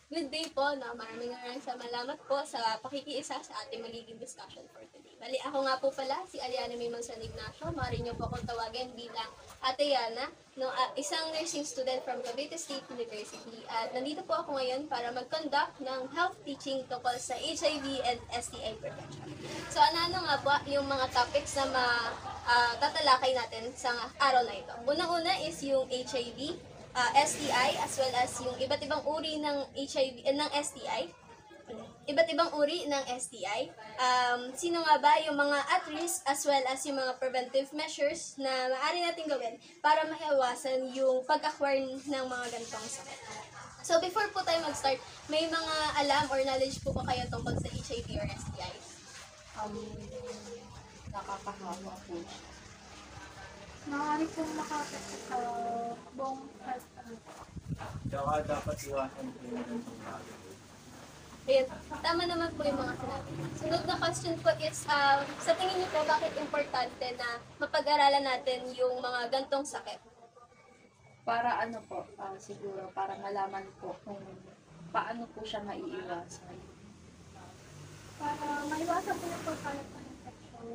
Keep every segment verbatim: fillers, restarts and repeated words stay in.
Good day po, no? Maraming maraming salamat po sa pakikiisa sa ating magiging discussion for today. Bali, ako nga po pala, si Aliana Mimon San Ignacio. Maaari niyo po akong tawagin bilang Ate Yana, no? Uh, isang nursing student from Cavite State University. At nandito po ako ngayon para mag-conduct ng health teaching tungkol sa H I V and S T I prevention. So, ano-ano nga po yung mga topics na ma, uh, tatalakay natin sa araw na ito. Unang-una is yung H I V, uh, S T I, as well as yung iba't ibang uri ng H I V, eh, ng S T I, iba't ibang uri ng S T I, um, sino nga ba yung mga at risk as well as yung mga preventive measures na maaari natin gawin para maiwasan yung pag-acquire ng mga ganitong sakit. So before po tayo mag-start, may mga alam or knowledge po po kayo tungkol sa H I V or S T I? Um, nakakahawa po siya. Maaari pong makapit sa buong health. Tsaka dapat iwasan po yung ganitong bagay. Ayan, tama naman po yung mga sinabi. Sunod na question po is, uh, sa tingin niyo po, bakit importante na mapag-aralan natin yung mga gantong sakit? Para ano po, ah, siguro, para malaman po kung paano po siya maiiwasan. Para maiwasan po yung pagkalat ng infection.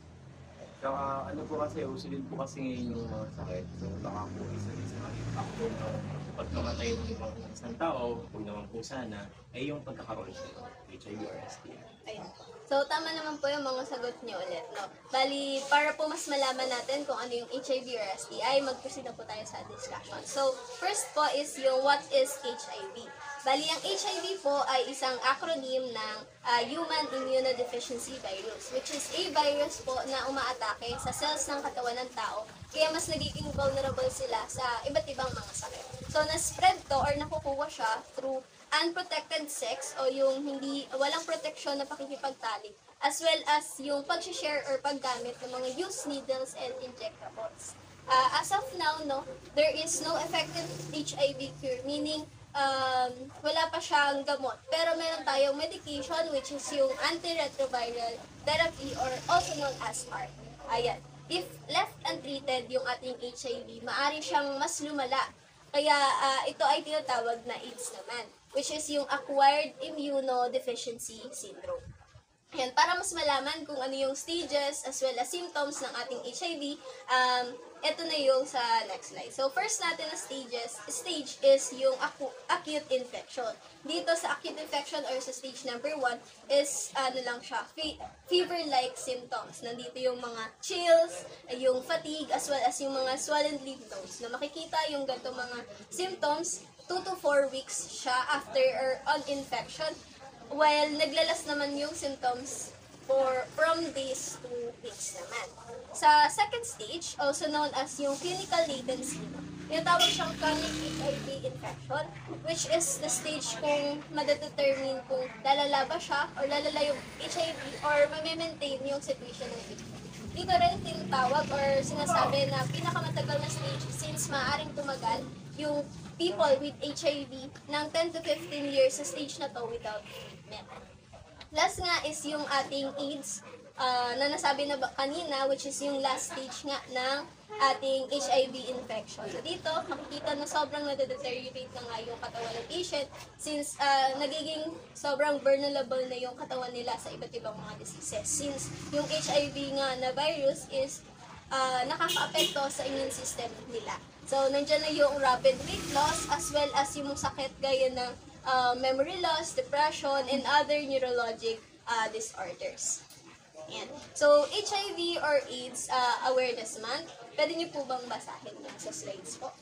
Tsaka ano po kasi, uso din po kasi ngayon yung mga sakit. So baka po isa din sa mga impact po na pagkamatay ng ibang isang tao, kung naman po sana, ay yung pagkakaroon siya ng H I V or S T I. Ayan. So, tama naman po yung mga sagot niyo ulit, no? Bali, para po mas malaman natin kung ano yung H I V or S T I, mag-proceed na po tayo sa discussion. So, first po is yung what is H I V. Bali, ang H I V po ay isang acronym ng uh, Human Immunodeficiency Virus, which is a virus po na umaatake sa cells ng katawan ng tao, kaya mas nagiging vulnerable sila sa iba't ibang mga sakit. So, na-spread to or nakukuha siya through unprotected sex o yung hindi walang proteksyon na pakikipagtalik, as well as yung pag-share or paggamit ng mga used needles and injectables. Uh, as of now, no, there is no effective H I V cure, meaning um, wala pa siyang gamot. Pero meron tayong medication which is yung antiretroviral therapy or also known as A R T. Ayan. If left untreated yung ating H I V, maari siyang mas lumala. Kaya uh, ito ay tinatawag na AIDS naman, which is yung Acquired Immunodeficiency Syndrome. Ayan, para mas malaman kung ano yung stages as well as symptoms ng ating H I V, um, ito na yung sa next slide. So, first natin na stages, stage is yung acu- acute infection. Dito sa acute infection or sa stage number one is, ano lang siya, fe- fever-like symptoms. Nandito yung mga chills, yung fatigue, as well as yung mga swollen lymph nodes. Na makikita yung ganito mga symptoms, two to four weeks siya after or on infection, while naglalas naman yung symptoms for from days to weeks naman. Sa second stage, also known as yung clinical latency, tinatawag siyang chronic H I V infection, which is the stage kung madadetermine kung lalala ba siya or lalala yung H I V or mamimaintain yung situation ng H I V. Dito rin tinatawag or sinasabi na pinakamatagal na stage since maaaring tumagal yung people with H I V ng ten to fifteen years sa stage na to without treatment. Last nga is yung ating AIDS uh, na nasabi na ba kanina, which is yung last stage nga ng ating H I V infection. So dito, makikita na sobrang nade-deteriorate na nga yung katawan ng patient since uh, nagiging sobrang vulnerable na yung katawan nila sa iba't ibang mga diseases. Since yung H I V nga na virus is uh, nakaka-apekto sa immune system nila. So, nandiyan na yung rapid weight loss as well as yung sakit gaya ng uh, memory loss, depression, and other neurologic uh, disorders. Yan. So, H I V or AIDS uh, Awareness Month, pwede niyo po bang basahin yan sa slides po?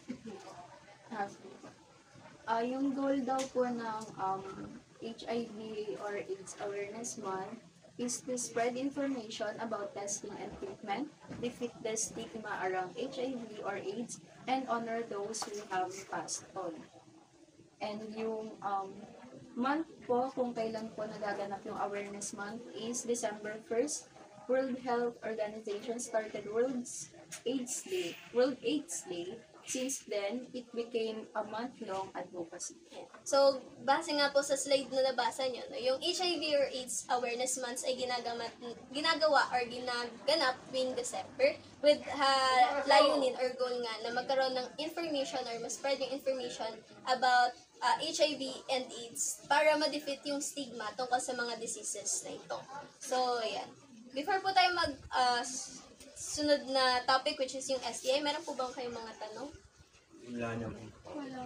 Ah, yung goal daw po ng um, H I V or AIDS Awareness Month is to spread information about testing and treatment, defeat the stigma around H I V or AIDS, and honor those who have passed on. And yung um, month po, kung kailan po nagaganap yung awareness month, is December first. World Health Organization started World's AIDS Day, World AIDS Day Since then, it became a month-long advocacy. Yan. So, base nga po sa slide na nabasa nyo, no, yung H I V or AIDS Awareness Months ay ginagamat, ginagawa or ginaganap tuwing December with uh, layunin or goal nga na magkaroon ng information or mas spread yung information about uh, H I V and AIDS para ma-defeat yung stigma tungkol sa mga diseases na ito. So, yan. Before po tayo mag uh, sunod na topic, which is yung S T I, meron po bang kayong mga tanong? Wala naman. Wala.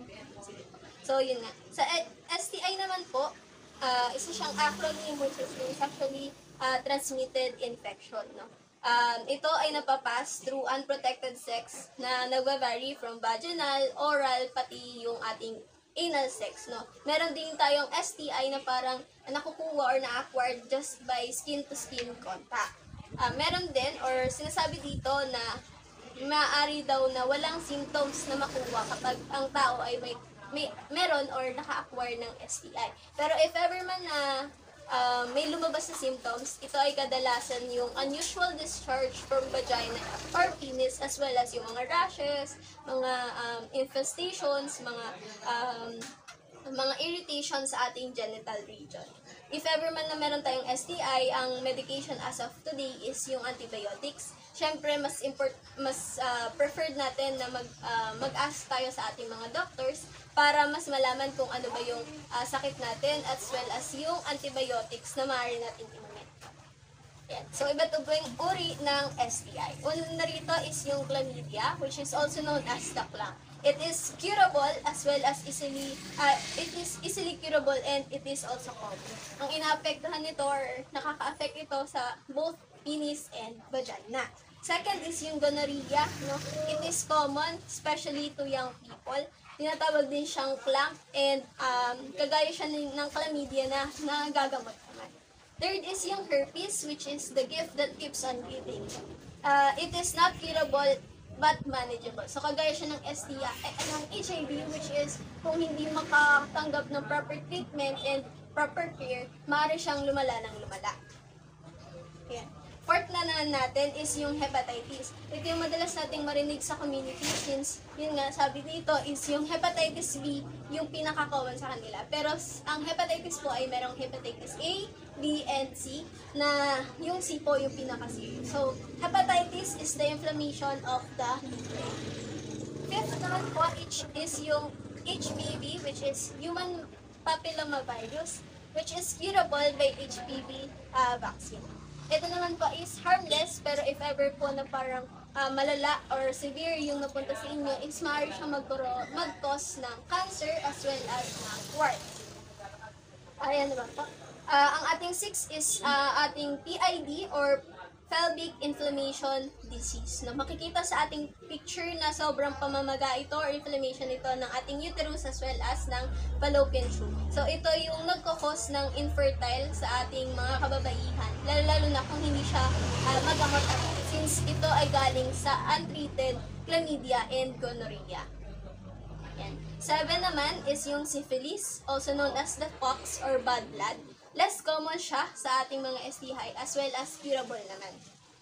So, yun nga. Sa S T I naman po, uh, isa siyang acronym which is yung sexually uh, transmitted infection. No? Um, ito ay napapass through unprotected sex na nagva-vary from vaginal, oral, pati yung ating anal sex. No? Meron din tayong S T I na parang nakukuha or na-acquired just by skin-to-skin contact. Uh, meron din, or sinasabi dito na maaari daw na walang symptoms na makuha kapag ang tao ay may, may meron or naka-acquire ng S T I. Pero if ever man na uh, may lumabas na symptoms, ito ay kadalasan yung unusual discharge from vagina or penis, as well as yung mga rashes, mga um, infestations, mga um, mga irritation sa ating genital region. If ever man na meron tayong S T I, ang medication as of today is yung antibiotics. Siyempre, mas import, mas uh, preferred natin na mag, uh, mag-ask tayo sa ating mga doctors para mas malaman kung ano ba yung uh, sakit natin, as well as yung antibiotics na maaari natin inumin. Yan. So, iba't ibang uri ng S T I. Una rito is yung chlamydia, which is also known as the clamp. It is curable as well as easily, uh, it is easily curable and it is also common. Ang inaapektuhan nito or nakaka-affect ito sa both penis and vagina. Second is yung gonorrhea, no? It is common, especially to young people. Tinatawag din siyang clamp and um, kagaya siya ng, ng chlamydia na nagagamot naman. Third is yung herpes, which is the gift that keeps on giving. Uh, it is not curable but manageable. So, kagaya siya ng S T I, eh, ng H I V, which is kung hindi makatanggap ng proper treatment and proper care, maaari siyang lumala ng lumala. Yan. Fourth na na natin is yung hepatitis. Ito yung madalas nating marinig sa community since, yun nga, sabi dito is yung hepatitis B yung pinaka-common sa kanila. Pero ang hepatitis po ay merong hepatitis A, B, and C na yung C po yung pinaka-serious. So, hepatitis is the inflammation of the liver. Fifth naman po is yung H P V, which is human papillomavirus, which is curable by H P V uh, vaccine. Ito naman po is harmless, pero if ever po na parang uh, malala or severe yung napunta sa inyo, is maaari siyang mag-cause ng cancer as well as ng wart. Ayan naman po. Uh, ang ating six is uh, ating P I D or pelvic inflammation disease. No, makikita sa ating picture na sobrang pamamaga ito or inflammation ito ng ating uterus as well as ng fallopian tube. So, ito yung nagkakos ng infertile sa ating mga kababaihan, lalo-lalo na kung hindi siya uh, magamot since ito ay galing sa untreated chlamydia and gonorrhea. Yan. Seven naman is yung syphilis, also known as the pox or bad blood. Less common siya sa ating mga S T I as well as curable naman.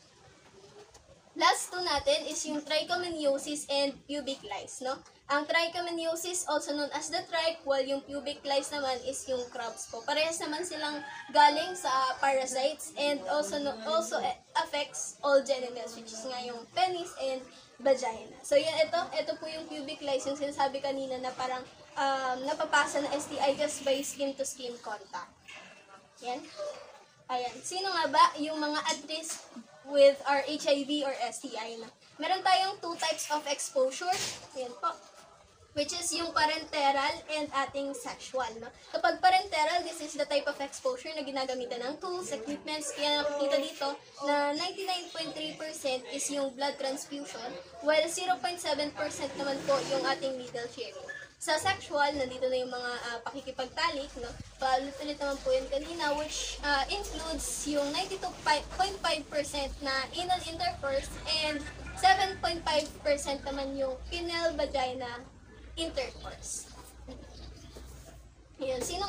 Last two natin is yung trichomoniasis and pubic lice, no? Ang trichomoniasis, also known as the trich, while yung pubic lice naman is yung crabs po. Parehas naman silang galing sa parasites and also no, also affects all genitals, which is nga yung penis and vagina. So yan, ito, ito po yung pubic lice, yung sinasabi kanina na parang um, napapasa ng S T I just by skin-to-skin contact. Yan. Ayan. Sino nga ba yung mga at risk with our H I V or S T I na? Meron tayong two types of exposure. Yan po. Which is yung parenteral and ating sexual. No? Kapag parenteral, this is the type of exposure na ginagamitan ng tools, equipments. Kaya nakikita dito na ninety-nine point three percent is yung blood transfusion, while zero point seven percent naman po yung ating needle sharing. Sa sexual, nandito na yung mga uh, pakikipagtalik, no? Paulit-ulit naman po yun kanina, which uh, includes yung ninety-two point five percent na anal intercourse and seven point five percent naman yung penile vagina intercourse. Yun. Sino nga ba yung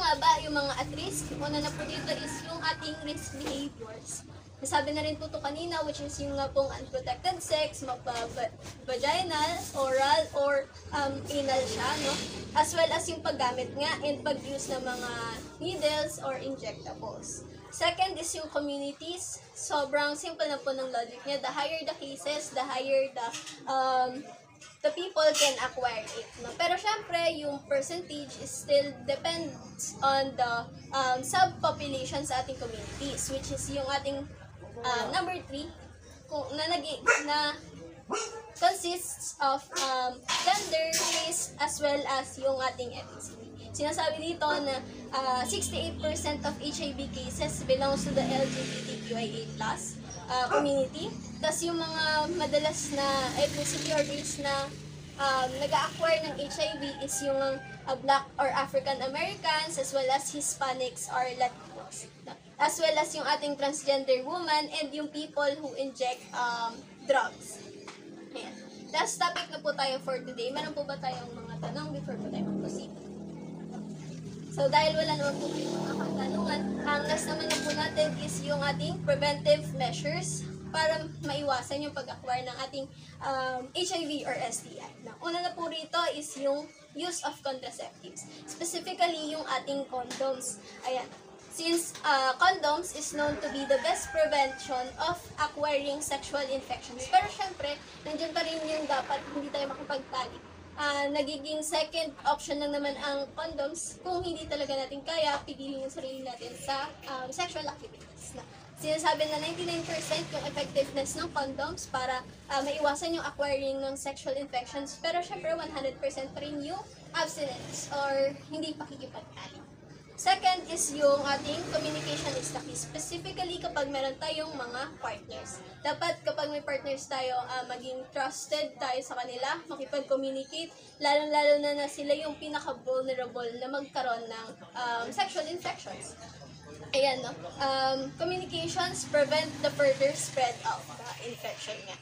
yung mga at risk. Una na po dito is yung ating risk behaviors. Nasabi na rin po ito kanina, which is yung nga pong unprotected sex, mapa-vaginal, oral, or um, anal siya, no? As well as yung paggamit nga and pag-use ng mga needles or injectables. Second is yung communities. Sobrang simple na po ng logic niya. The higher the cases, the higher the um, the people can acquire it. No? Pero syempre, yung percentage is still depends on the um, subpopulation sa ating communities, which is yung ating uh, number three, kung, na, nag- na consists of um, gender, race, as well as yung ating ethnicity. Sinasabi dito na uh, sixty-eight percent of H I V cases belongs to the L G B T Q I A plus uh, community. Tapos yung mga madalas na ethnicity or race na um, nag-acquire ng H I V is yung uh, Black or African Americans, as well as Hispanics or Latinos. As well as yung ating transgender woman and yung people who inject um, drugs. Ayan. Last topic na po tayo for today. Meron po ba tayong mga tanong before po tayo mag-proceed? So, dahil wala naman po yung mga katanungan, ang last naman na po natin is yung ating preventive measures para maiwasan yung pag-acquire ng ating um, H I V or S T I. Na, una na po rito is yung use of contraceptives. Specifically, yung ating condoms. Ayan. Since uh, condoms is known to be the best prevention of acquiring sexual infections. Pero syempre, nandiyan pa rin yung dapat hindi tayo makapagtali. Uh, nagiging second option lang naman ang condoms kung hindi talaga natin kaya pigilin yung sarili natin sa um, sexual activities. Na, sinasabi na ninety-nine percent yung effectiveness ng condoms para uh, maiwasan yung acquiring ng sexual infections, pero syempre one hundred percent pa rin yung abstinence or hindi pakikipagtali. Second is yung ating communication is the key. Specifically kapag meron tayong mga partners. Dapat kapag may partners tayo, uh, maging trusted tayo sa kanila, makipag-communicate, lalong-lalo na na sila yung pinaka-vulnerable na magkaroon ng um, sexual infections. Ayan, no? Um, communications prevent the further spread of the infection nga.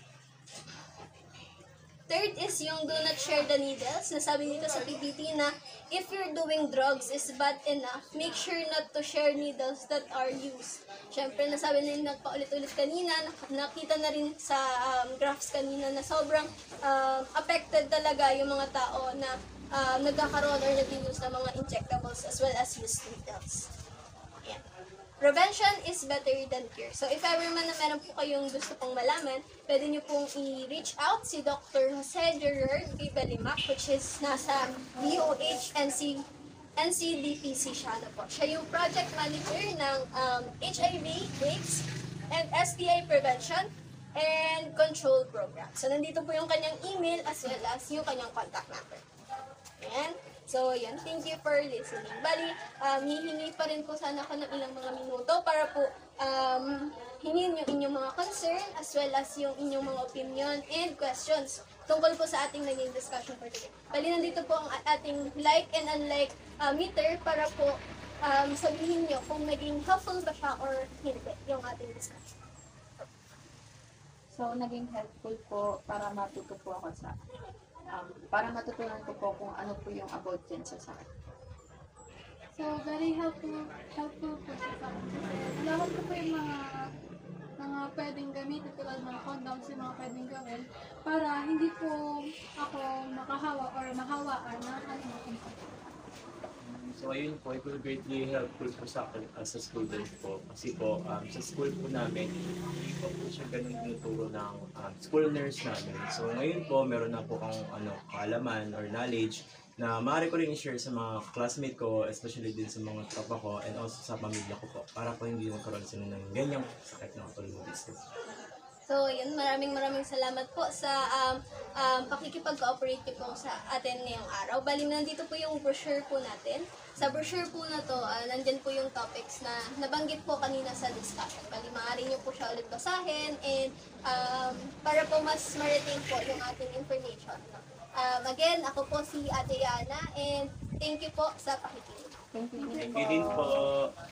Third is yung do not share the needles. Nasabi dito sa P P T na if you're doing drugs is bad enough, make sure not to share needles that are used. Siyempre, nasabi na yung nagpaulit-ulit kanina, nakita na rin sa um, graphs kanina na sobrang um, affected talaga yung mga tao na um, nagkakaroon or nag-use ng mga injectables as well as used needles. Ayan. Prevention is better than cure. So, if ever man na meron po kayong gusto pong malaman, pwede nyo pong i-reach out si Doctor Jose Gerard Bibalimac, which is nasa D O H N C D P C siya na po. Siya yung project manager ng um, H I V, AIDS, and S T I prevention and control program. So, nandito po yung kanyang email as well as yung kanyang contact number. Ayan. So, yan. Thank you for listening. Bali, um, hihingi pa rin po sana ako ng ilang mga minuto para po um, hingin yung inyong mga concern as well as yung inyong mga opinion and questions tungkol po sa ating naging discussion for today. Bali, nandito po ang ating like and unlike uh, meter para po um, sabihin nyo kung naging helpful ba siya or hindi yung ating discussion. So, naging helpful po para matuto po ako sa, um, para matutunan ko po kung ano po yung about dyan sa sakit. So, very helpful, helpful po siya sa akin. Alam ko po yung mga mga pwedeng gamitin tulad mga condoms yung mga pwedeng gawin para hindi po ako makahawa or mahawaan ng aling mga. So ayun po, it will greatly helpful po sa akin as a student po. Kasi po, um, sa school po namin, hindi po po siya ganun tinuturo ng um, school nurse namin. So ngayon po, meron na po akong ano, kaalaman or knowledge na maaari ko rin i-share sa mga classmate ko, especially din sa mga tropa ko, and also sa pamilya ko po, para po hindi magkaroon sila ng ganyang sakit na autoimmune. So, yun, maraming maraming salamat po sa um, um, pakikipag-cooperate niyo po sa atin ngayong araw. Bali, nandito po yung brochure po natin. Sa brochure po na to, uh, nandyan po yung topics na nabanggit po kanina sa discussion. Bali, maaari niyo po siya ulit basahin and um, para po mas ma-retain po yung ating information. Um, again, ako po si Ate Yana and thank you po sa pakikinig. Thank you. Thank you din po.